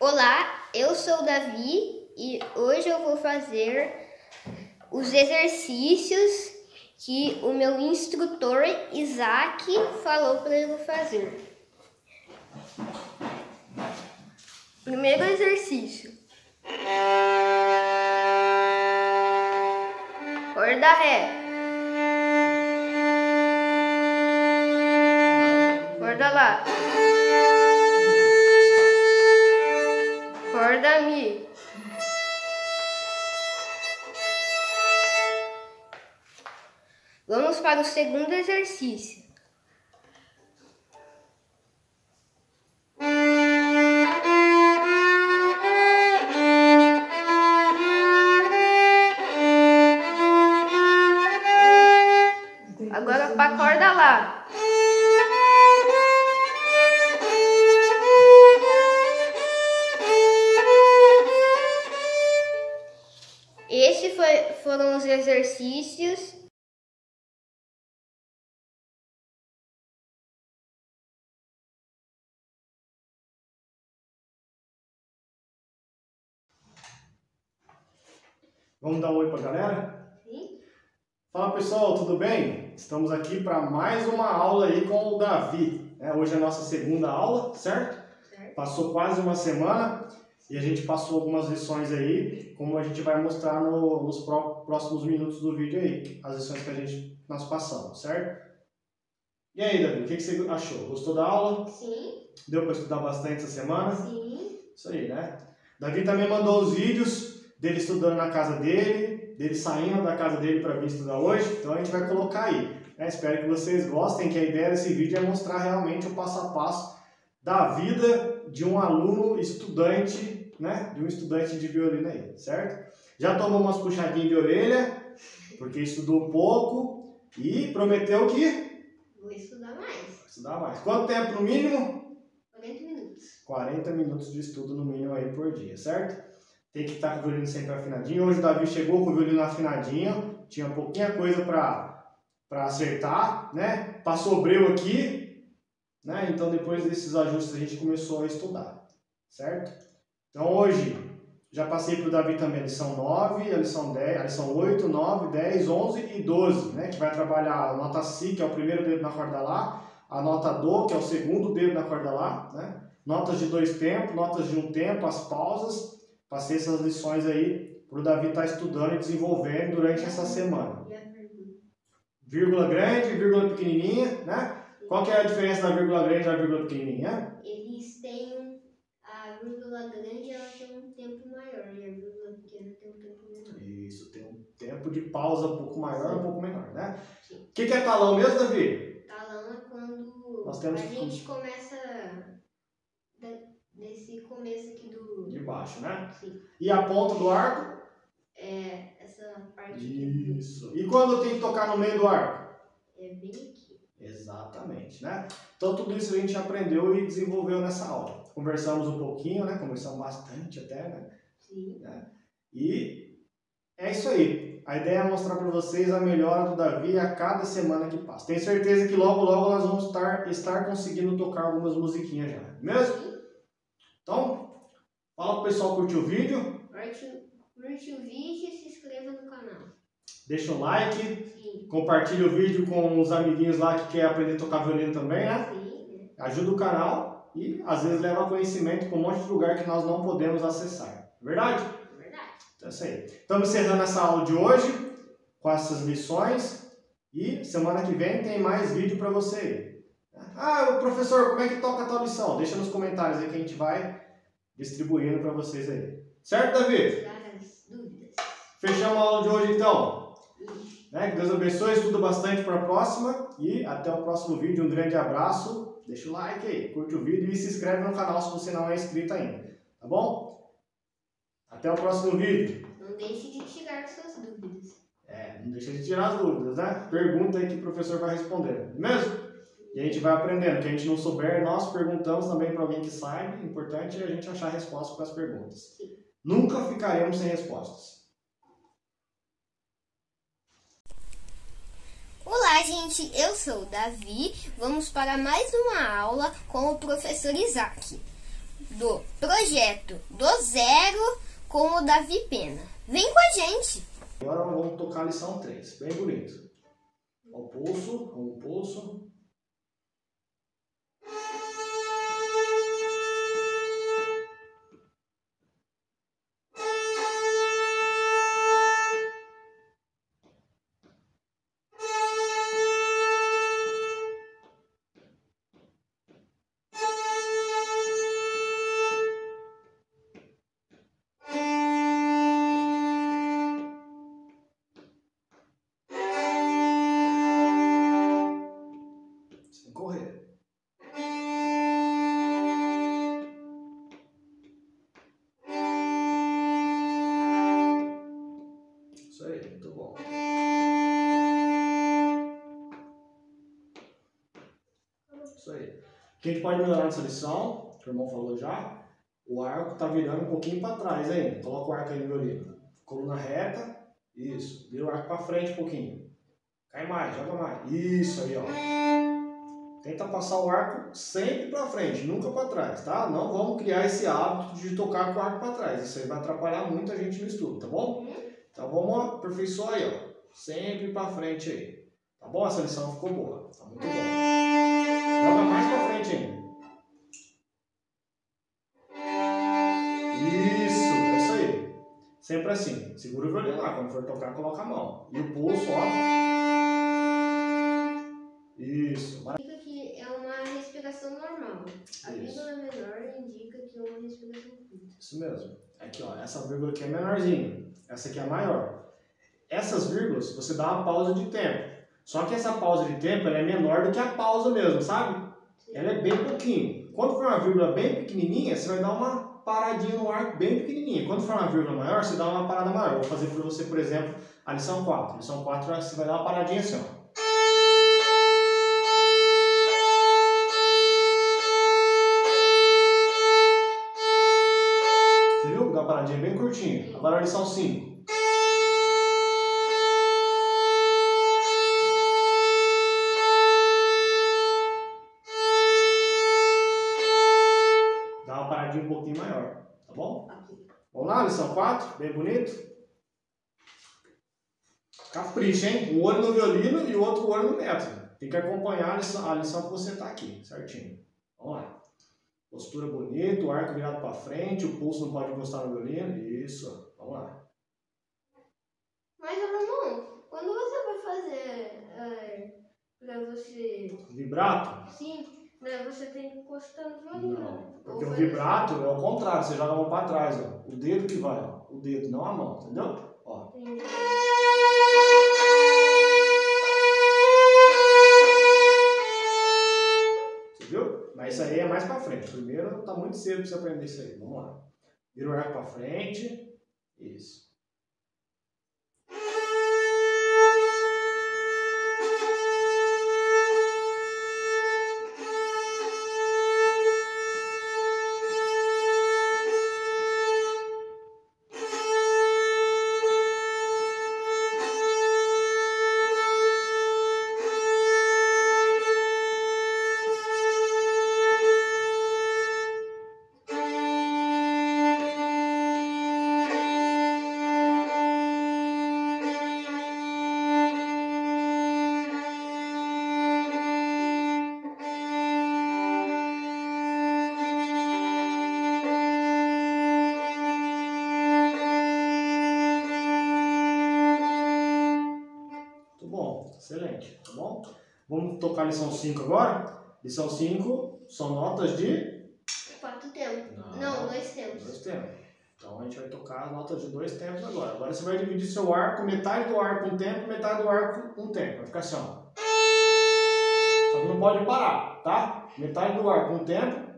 Olá, eu sou o Davi e hoje eu vou fazer os exercícios que o meu instrutor Isaac falou para eu fazer. Primeiro exercício. Corda ré. Corda lá. Corda mi. Vamos para o segundo exercício. Agora para a corda lá. Esses foram os exercícios. Vamos dar um oi para a galera? Sim. Fala pessoal, tudo bem? Estamos aqui para mais uma aula aí com o Davi. Hoje é a nossa segunda aula, certo? Passou quase uma semana e a gente passou algumas lições aí, como a gente vai mostrar nos próximos minutos do vídeo aí, as lições que nós passamos, certo? E aí, Davi, o que você achou? Gostou da aula? Sim. Deu para estudar bastante essa semana? Sim. Isso aí, né? Davi também mandou os vídeos dele estudando na casa dele saindo da casa dele para vir estudar hoje, então a gente vai colocar aí. Espero que vocês gostem, que a ideia desse vídeo é mostrar realmente o passo a passo da vida de um aluno estudante, né? De um estudante de violino aí, certo? Já tomou umas puxadinhas de orelha, porque estudou pouco e prometeu que... Vou estudar mais. Vai estudar mais. Quanto tempo no mínimo? 40 minutos. 40 minutos de estudo no mínimo aí por dia, certo? Tem que estar com o violino sempre afinadinho. Hoje o Davi chegou com o violino afinadinho, tinha pouquinha coisa para acertar, né? Passou breu aqui, né? Então depois desses ajustes a gente começou a estudar, certo? Então hoje já passei para o Davi também a lição 9, a lição 10, a lição 8, 9, 10, 11 e 12, né? Que vai trabalhar a nota Si, que é o primeiro dedo na corda Lá, a nota Dó, que é o segundo dedo na corda Lá, né? Notas de 2 tempos, notas de 1 tempo, as pausas. Passei essas lições aí para o Davi estar estudando e desenvolvendo durante essa semana. Vírgula grande, vírgula pequenininha, né? Qual que é a diferença da vírgula grande e da vírgula pequenininha? Eles têm a vírgula grande, ela tem um tempo maior e a vírgula pequena tem um tempo menor. Isso, tem um tempo de pausa um pouco maior e um pouco menor, né? Sim. O que é talão mesmo, Davi? Talão é quando Nós temos a gente começa nesse começo aqui de baixo, né? Sim. E a ponta do arco? É essa parte aqui. Isso. E quando eu tenho que tocar no meio do arco? É bem aqui. Exatamente, né? Então tudo isso a gente aprendeu e desenvolveu nessa aula. Conversamos um pouquinho, né? Conversamos bastante até, né? Sim. Né? E é isso aí. A ideia é mostrar para vocês a melhora do Davi a cada semana que passa. Tenho certeza que logo nós vamos estar conseguindo tocar algumas musiquinhas já, mesmo? Sim. Então, fala pro pessoal curtir o vídeo. Curte o vídeo e se inscreva no canal. Deixa um like. Sim. Compartilha o vídeo com os amiguinhos lá que querem aprender a tocar violino também, né? Sim. Ajuda o canal e às vezes leva conhecimento para um monte de lugar que nós não podemos acessar. Verdade? Verdade. Então é isso aí. Estamos encerrando essa aula de hoje com essas lições e semana que vem tem mais vídeo para você aí. Ah, professor, como é que toca a tua lição? Deixa nos comentários aí que a gente vai distribuindo para vocês aí. Certo, Davi? Tirar as dúvidas. Fechamos a aula de hoje então. Que Deus abençoe, estuda bastante para a próxima e até o próximo vídeo. Um grande abraço, deixa o like aí, curte o vídeo e se inscreve no canal se você não é inscrito ainda, tá bom? Até o próximo vídeo. Não deixe de tirar suas dúvidas. Não deixa de tirar as dúvidas, né? Pergunta aí que o professor vai responder, mesmo? E a gente vai aprendendo, o que a gente não souber, nós perguntamos também para alguém que saiba. O importante é a gente achar respostas para as perguntas. Sim. Nunca ficaremos sem respostas. Olá, gente, eu sou o Davi. Vamos para mais uma aula com o professor Isaac. do projeto do zero com o Davi Pena. Vem com a gente! Agora vamos tocar a lição 3, bem bonito. Ao pulso, ao pulso. Correr. Isso aí, muito bom. Isso aí. O que a gente pode melhorar nessa lição, que o irmão falou já, o arco tá virando um pouquinho para trás ainda. Coloca o arco aí no violino. Coluna reta, isso. Vira o arco para frente um pouquinho. Cai mais, joga mais. Isso aí, ó. Tenta passar o arco sempre para frente, nunca para trás, tá? Não vamos criar esse hábito de tocar com o arco para trás. Isso aí vai atrapalhar muito a gente no estudo, tá bom? Então vamos aperfeiçoar aí, ó. Sempre para frente aí. Tá bom? Essa lição ficou boa. Tá muito boa. Joga mais para frente ainda. Isso aí. Sempre assim. Segura o violino lá. Quando for tocar, coloca a mão. E o pulso, ó. Isso. É uma respiração normal. A vírgula menor indica que é uma respiração curta. Isso mesmo. Aqui, ó, essa vírgula aqui é menorzinha. Essa aqui é maior. Essas vírgulas, você dá uma pausa de tempo. Só que essa pausa de tempo ela é menor do que a pausa mesmo, sabe? Sim. Ela é bem pouquinho. Quando for uma vírgula bem pequenininha, você vai dar uma paradinha no arco bem pequenininha. Quando for uma vírgula maior, você dá uma parada maior. Vou fazer para você, por exemplo, a lição 4. A lição 4 você vai dar uma paradinha assim, ó. Uma paradinha bem curtinha. Agora a lição 5. Dá uma paradinha um pouquinho maior, tá bom? Vamos lá, lição 4, bem bonito. Capricha, hein? Um olho no violino e o outro olho no método. Tem que acompanhar a lição que você está aqui, certinho. Vamos lá. Postura bonita, o arco virado para frente, o pulso não pode encostar no violino. Isso, vamos lá. Mas, irmão, quando você vai fazer para você... Vibrato? Sim, né? Você tem que encostar no violino. Não, porque o vibrato é o contrário, você joga a mão para trás, ó. O dedo que vai, ó. O dedo, não a mão, entendeu? Ó. Entendi. Mas isso aí é mais pra frente. Primeiro tá muito cedo pra você aprender isso aí. Vamos lá. Vira o arco pra frente. Isso. Excelente, tá bom? Vamos tocar a lição 5 agora? Lição 5 são notas de... 4 tempos. Não, 2 tempos. 2 tempos. Então a gente vai tocar as notas de 2 tempos agora. Agora você vai dividir seu arco, metade do arco um tempo, metade do arco um tempo. Vai ficar assim, ó. Só que não pode parar, tá? Metade do arco um tempo. 1, 2, 1,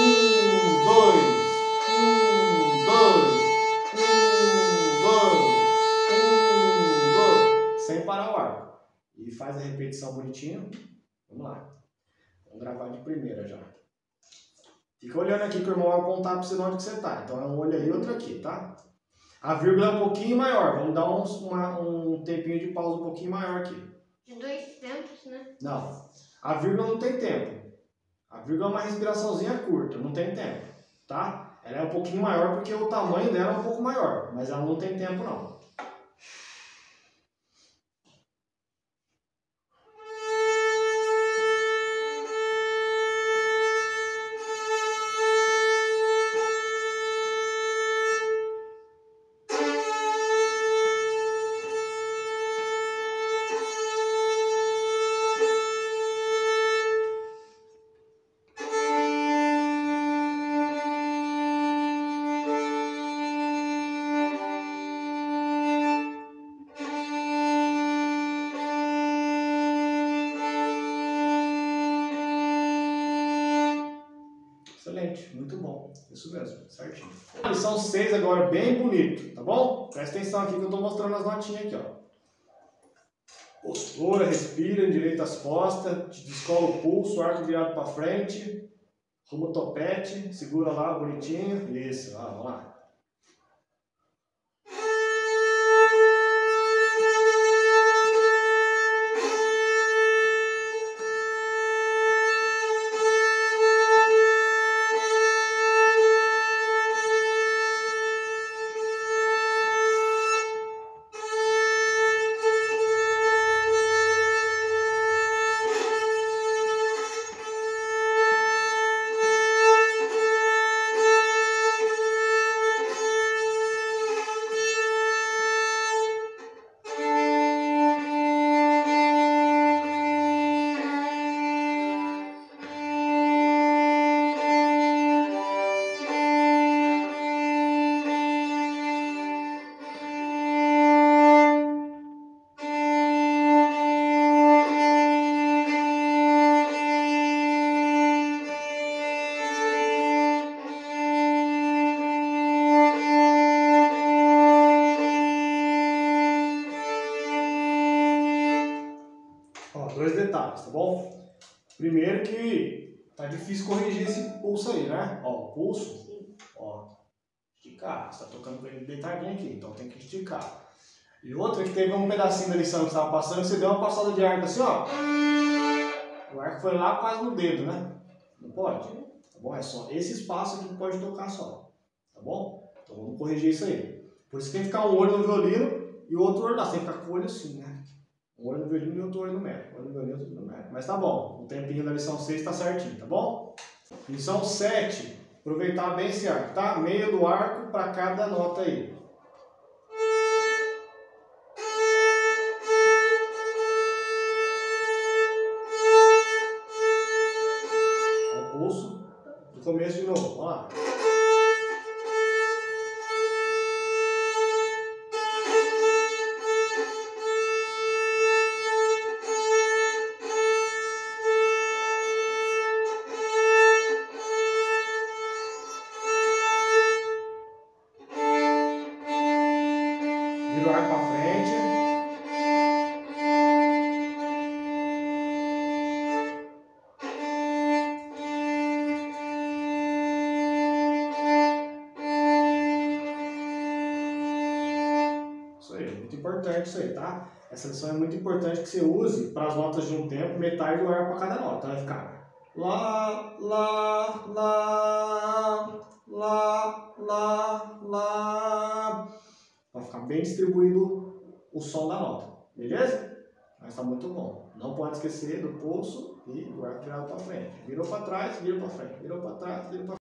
2, 1, 2, 1, 2. Sem parar o arco. E faz a repetição bonitinho. Vamos lá. Vamos gravar de primeira já. Fica olhando aqui que o irmão vai apontar para você onde que você está. Então é um olho aí e outro aqui, tá? A vírgula é um pouquinho maior. Vamos dar um tempinho de pausa um pouquinho maior aqui. De 2 tempos, né? Não. A vírgula não tem tempo. A vírgula é uma respiraçãozinha curta, não tem tempo. tá? Ela é um pouquinho maior porque o tamanho dela é um pouco maior, mas ela não tem tempo não. Excelente, muito bom. Isso mesmo, certinho. Lição 6 agora, bem bonito, tá bom? Presta atenção aqui que eu tô mostrando as notinhas aqui, ó. Postura, respira, endireita as costas, descola o pulso, arco virado para frente, rumo o topete, segura lá bonitinho. Isso, lá, vamos lá. Dois detalhes, tá bom? Primeiro que tá difícil corrigir esse pulso aí, né? Ó, o pulso, ó, esticar. Você tá tocando com ele deitadinho aqui, então tem que esticar. E outra que teve um pedacinho da lição que estava passando, você deu uma passada de arco assim, ó. O arco foi lá quase no dedo, né? Não pode? Tá bom? É só esse espaço aqui que pode tocar só. Tá bom? Então vamos corrigir isso aí. Por isso tem que ficar um olho no violino e o outro olho lá. Você tem que ficar com o olho assim, né? Um olho no violino e outro olho no médio. Um olho no violino e outro no médio. Mas tá bom. O tempinho da lição 6 tá certinho, tá bom? Lição 7. Aproveitar bem esse arco, tá? Meio do arco para cada nota aí. O pulso do começo de novo. Vamos lá. Vira o arco para frente. Isso aí, muito importante isso aí, tá? Essa lição é muito importante que você use para as notas de um tempo, metade do arco para cada nota. Vai ficar lá, lá, lá, lá, lá, lá. Vai ficar bem distribuído o som da nota, beleza? Mas tá muito bom. Não pode esquecer do pulso e do arco virado para frente. Virou para trás, vira para frente. Virou para trás, vira para frente.